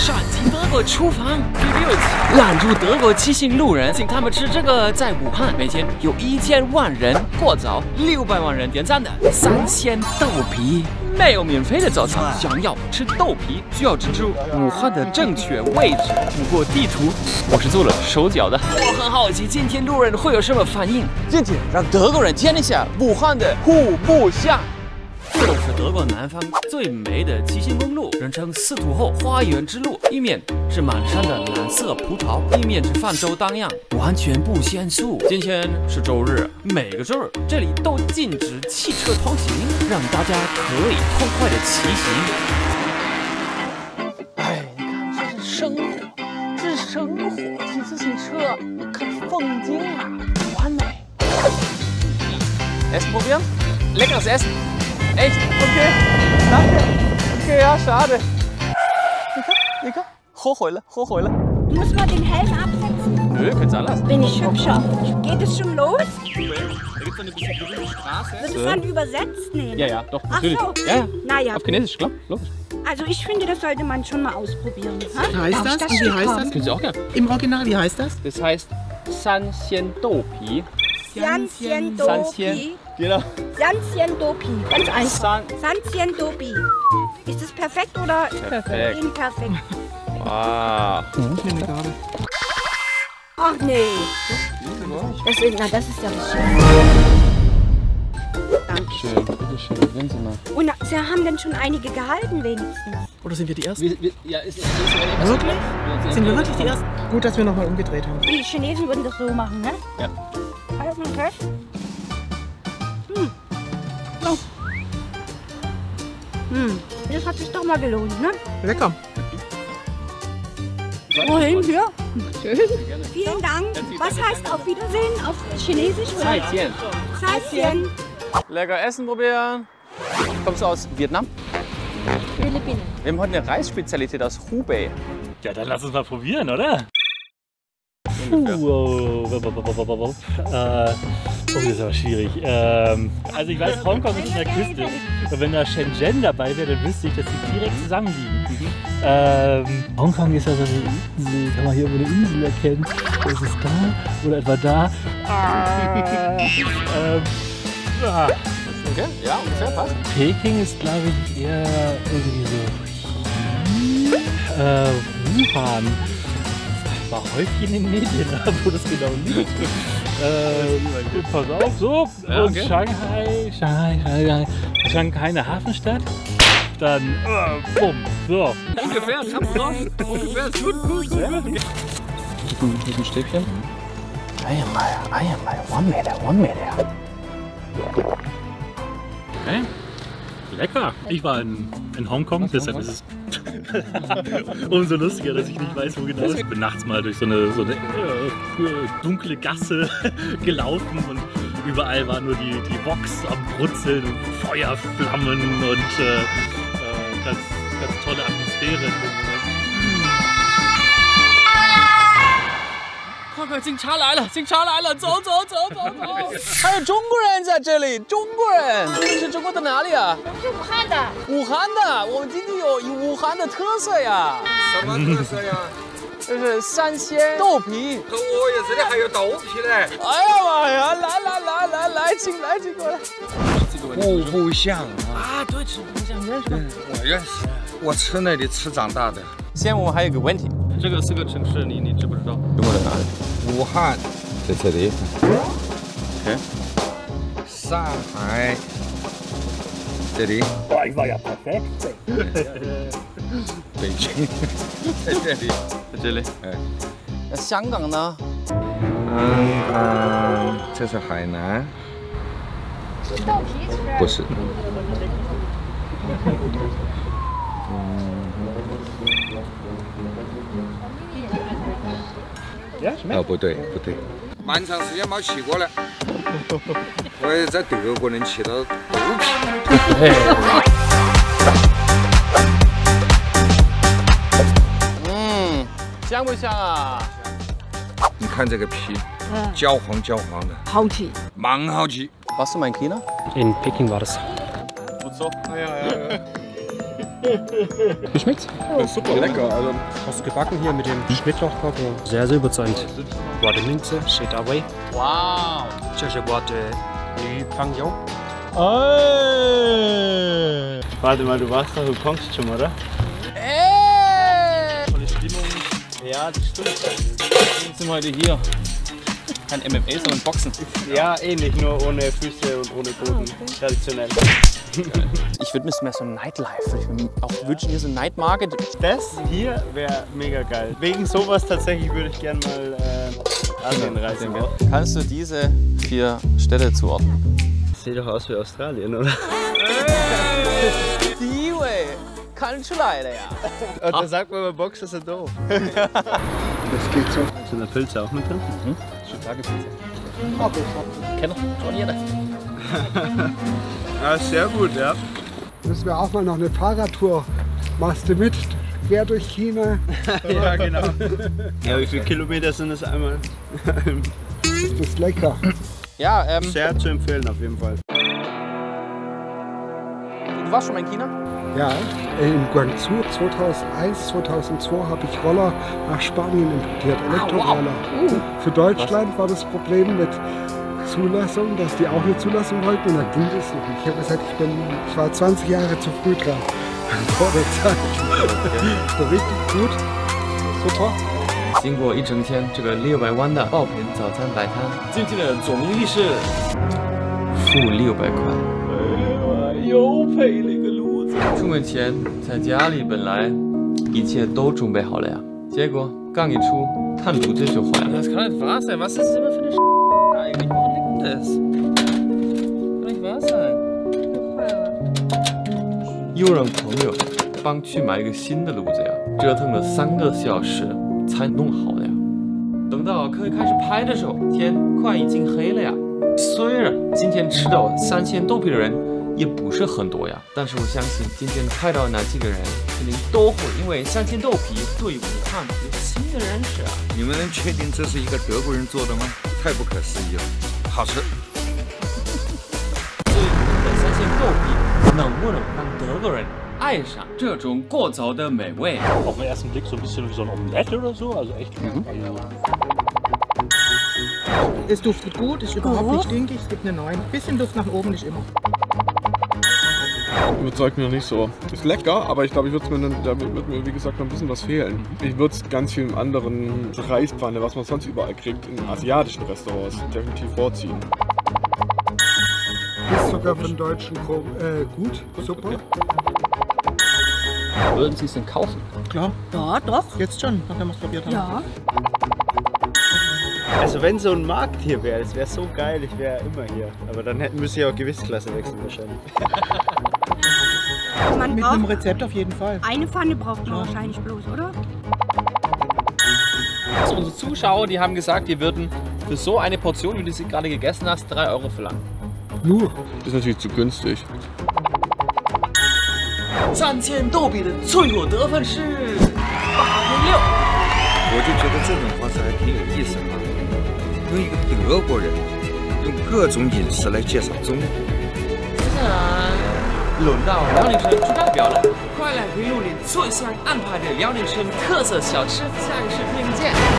闪进德国厨房，拦住德国骑行路人，请他们吃这个在武汉每天有1000万人过早，600万人点赞的3000豆皮。没有免费的早餐，想要吃豆皮，需要指出武汉的正确位置。不过地图我是做了手脚的，我很好奇今天路人会有什么反应。今天让德国人见一下武汉的户部巷。这都是德国南方最美的骑行公路，人称司徒后花园之路。一面是满山的蓝色葡萄，一面是泛舟荡漾，完全不限速。今天是周日，每个周日这里都禁止汽车通行，让大家可以痛快的骑行。哎，你看，这是生活，这是生活。骑自行车，看风景啊，完美。Essen probieren? Leckeres Essen. Echt? Okay. Danke. Okay, ja, schade. Nika, hochheulen. Muss man den Helm absetzen? Nö, könnt's anlassen. Bin ich hübscher. Geht es schon los? Da gibt's eine bisschen berühmte Straße. Wird es dann übersetzt? Nee. Ja, doch, Ach natürlich. so. Ja. Naja. Auf Chinesisch, klar, logisch. Also ich finde, das sollte man schon mal ausprobieren. Wie heißt das? Und wie heißt das? Können Sie auch gerne. Im Original, wie heißt das? Das heißt Sanxian Doupi. Sanxian Doupi. Genau. Sanxian Doupi. Ganz einfach. San. Sanxian Doupi. Ist das perfekt oder? Perfekt. Imperfekt. Wow. Ach nee. Das ist ja was schön. Schön, bitteschön, nehmen Sie mal. Und Sie haben denn schon einige gehalten wenigstens? Oder sind wir die Ersten? Ja, ist Wirklich? Sind wir wirklich die Ersten? Gut, dass wir nochmal umgedreht haben. Die Chinesen würden das so machen, ne? Ja. Halt mal fest. Das hat sich doch mal gelohnt, ne? Lecker. Wohin? Hier? Schön. Vielen Dank. Was heißt auf Wiedersehen auf Chinesisch? Zaijian. Zaijian. Lecker Essen probieren. Kommst du aus Vietnam? Philippinen. Wir haben heute eine Reisspezialität aus Hubei. Ja, dann lass uns mal probieren, oder? Oh, das ist aber schwierig. Also ich weiß, Hongkong ist an der Küste. Und wenn da Shenzhen dabei wäre, dann wüsste ich, dass die direkt zusammenliegen. Hongkong ist also eine Insel. Kann man hier irgendwo eine Insel erkennen? Ist es da? Oder etwa da? Okay, ja, ungefähr passt. Peking ist, glaube ich, eher irgendwie so. Wuhan. War häufig in den Medien, wo das genau liegt. Pass auf, so. Ja, Und okay. Shanghai eine Hafenstadt. Dann, bumm, so. Ungefähr, ich hab's drauf. Ungefähr, ist gut. Ein Stäbchen. Einmal, 1 Meter. Okay. Lecker. Ich war in Hongkong, deshalb ist es umso lustiger, dass ich nicht weiß, wo genau es ist. Ich bin nachts mal durch so eine dunkle Gasse gelaufen und überall war nur die Woks am Brutzeln und Feuerflammen und ganz tolle Atmosphäre. Sing Cha 来了，走！还有中国人在这里，中国人，你们是中国的哪里啊？ 是武汉的。 武汉的，我们今天有武汉的特色呀。 什么特色呀？ 这是3鲜豆皮。 哦哟，这里还有豆皮嘞！ 哎呀妈呀，来，请过来。 户部巷啊，对，吃户部巷，你认识吗？ 我认识，我吃那里吃长大的。 现在我们还有个问题，这个4个城市你知不知道？中国的哪里？ 武汉在这里。 OK。 上海这里。 Boah, ich war ja perfekt. 北京在这里。 在这里。 哎。 那香港呢？ 这是海南。 豆皮吃。 不是。哦，不对，漫长时间没骑过来，我也在德国能骑到豆皮。 香不香啊？ 你看这个皮，焦黄的， 好吃， 蛮好吃。 Warst du mal in China? In Peking war das. Gut so. Ja. Wie schmeckt's? Das ist super lecker. Also, was gebacken hier mit dem Schnittlauchkörper. Sehr, sehr überzeugend. Boîte de Minze, c'est à way. Wow! Tschüss, boîte du Pangyon. Warte mal, du warst da, du kommst schon, oder? Tolle Stimmung. Ja, das stimmt. Jetzt sind wir heute hier. Kein MMA, sondern Boxen. Ja, ähnlich, nur ohne Füße und ohne Boden. Traditionell. Ich würde mir mehr so ein Nightlife. Ich würde auch wünschen, hier so ein Night Market. Das hier wäre mega geil. Wegen sowas tatsächlich würde ich gerne mal Asien reisen. Kannst du diese 4 Städte zuordnen? Sieht doch aus wie Australien, oder? Kann schon leider, ja. Und da sagt man, Boxer sind doof. Das geht so. Sind da Pilze auch mit drin? Shiitake-Pilze. Kennt noch schon jeder. Ja, sehr gut, ja. Müssen wir auch mal noch eine Fahrradtour. Machst du mit? Quer durch China. Ja, genau. Ja, wie viele Kilometer sind das einmal? Das ist lecker. Ja, Sehr zu empfehlen auf jeden Fall. du warst schon mal in China? Ja, in Guangzhou 2001, 2002 habe ich Roller nach Spanien importiert, Elektroroller. Für Deutschland war das Problem mit Zulassung, dass die auch eine Zulassung wollten und dann ging das noch nicht. Ich habe gesagt, ich war 20 Jahre zu früh dran. Vor der Zeit. So richtig gut, super. 经过一整天这个600湾的爆品早餐摆摊，今天的总利是负600块。又配了一个炉子。出门前在家里本来一切都准备好了呀，结果刚一出，炭炉子就坏了。Das kann nicht wahr sein. Was ist das immer für eine eigentlich? Woran liegt denn das? Kann nicht wahr sein. 又让朋友帮去买一个新的炉子呀，折腾了3个小时才弄好的呀。等到可以开始拍的时候，天快已经黑了呀。虽然今天吃到3000豆皮的人也不是很多呀，但是我相信今天拍到那几个人，肯定都会因为3000豆皮对武汉有新的认识啊。 你们能确定这是一个德国人做的吗？太不可思议了，好吃。 所以这3000豆皮能不能让德国人爱上这种过早的美味？ Auf den ersten Blick so ein bisschen wie so ein Omelette oder so, also echt. Es duftet gut, ist überhaupt nicht stinkig, es gibt eine 9. Bisschen Duft nach oben, nicht immer. Überzeugt mich noch nicht so. Ist lecker, aber ich glaube, da wird mir wie gesagt noch ein bisschen was fehlen. Ich würde es ganz viel in anderen Reispfanne, was man sonst überall kriegt, in asiatischen Restaurants, definitiv vorziehen. Ist sogar von Deutschen gut, super. Würden Sie es denn kaufen? Klar. Ja, doch. Jetzt schon, nachdem wir es probiert haben. Ja. Also wenn so ein Markt hier wäre, das wäre so geil, ich wäre immer hier. Aber dann müsste ich auch Gewichtsklasse wechseln wahrscheinlich. Man Mit einem braucht Rezept auf jeden Fall. eine Pfanne braucht man wahrscheinlich bloß, oder? Also unsere Zuschauer, die haben gesagt, die würden für so eine Portion, wie du sie gerade gegessen hast, 3 Euro verlangen. Nur. Ist natürlich zu günstig. 3000豆皮的最后得分是8.6。 我就觉得这种方式还挺有意思的，用一个德国人用各种饮食来介绍中国。 接下来轮到辽宁省驻代表了，快来评论你最想安排的辽宁省特色小吃，下个视频见。